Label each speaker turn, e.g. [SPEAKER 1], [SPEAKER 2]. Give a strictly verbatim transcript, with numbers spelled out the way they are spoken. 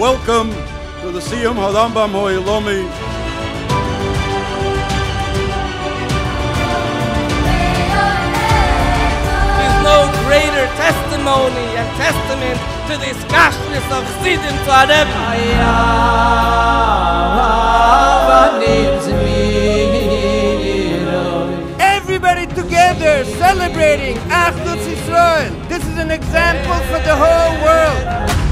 [SPEAKER 1] Welcome to the Siyum Harambam Haolomi.
[SPEAKER 2] There's no greater testimony and testament to this kashrus of Sivan to our Rebbe.
[SPEAKER 3] Everybody together celebrating Achdut Israel. This is an example for the whole world.